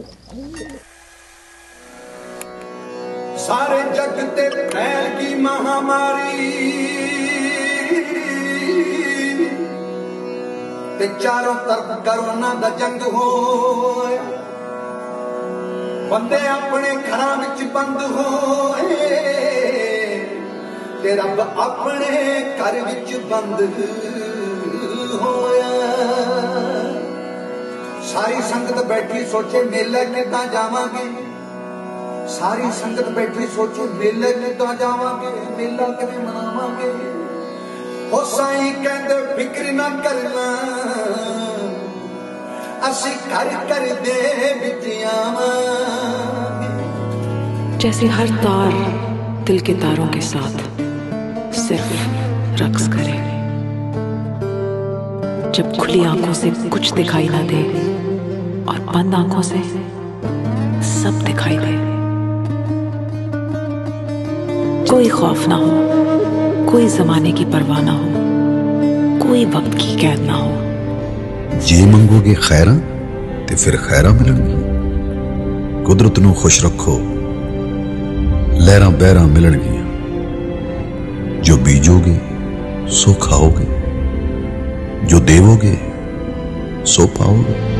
सारे जग ते फैल की महामारी ते चारों तरफ कोरोना दा जंग होया, बंदे अपने घरां विच बंद होए ते रब अपने घर विच बंद होया। सारी संगत बैठी सोचे मेला किदां जावांगे, सारी संगत बैठी सोचे मेले किदां जावांगे, मेला किवें मनावांगे। हो साईं कहंदे फिक्र ना करना, असीं घर घर दे विच आवांगे। जैसे हर तार दिल के तारों के साथ सिर्फ रक्स करे, जब खुली आंखों से कुछ दिखाई ना दे और बंद आंखों से सब दिखाई दे। कोई खौफ ना हो, कोई जमाने की परवाह ना हो, कोई वक्त की कैद ना हो। जे मंगोगे खैरा ते फिर खैरा मिलणगी। कुदरत नूं खुश रखो, लहरां बहरां मिलणगियां। जो बीजोगे सो खाओगे, जो देवोगे सो पाओगे।